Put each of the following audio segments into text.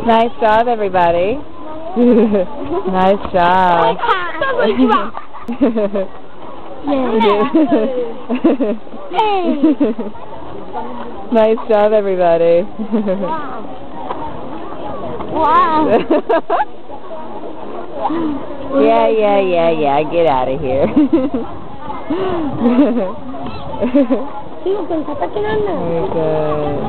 Nice job, everybody. Nice job. Nice job, everybody. Wow. Yeah. Get out of here. Very good.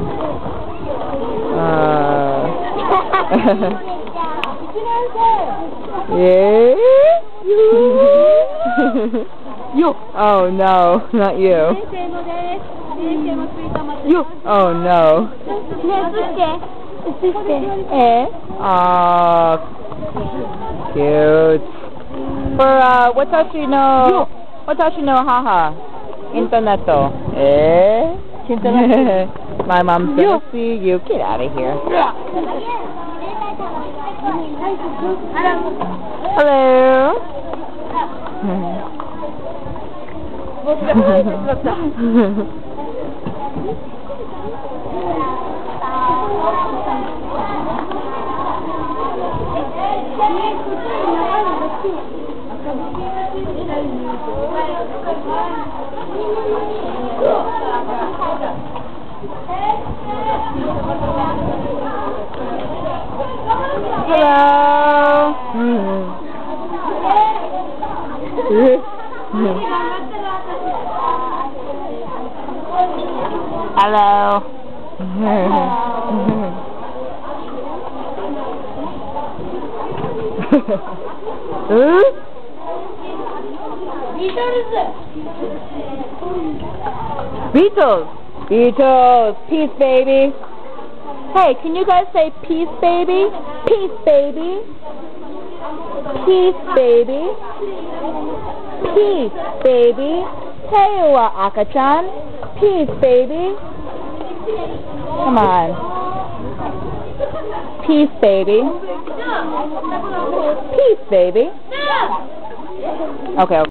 Yeah. Oh no, not you. Oh no. Oh, cute. For watashi no haha. Interneto. My mom's gonna see you. Get out of here. Hello. Hello. Hello. Beatles. Beatles. Peace, baby. Hey, can you guys say peace, baby? Peace, baby. Peace, baby. Peace, baby. Hey, wa Aka-chan. Peace, baby. Come on. Peace, baby. Peace, baby. Okay.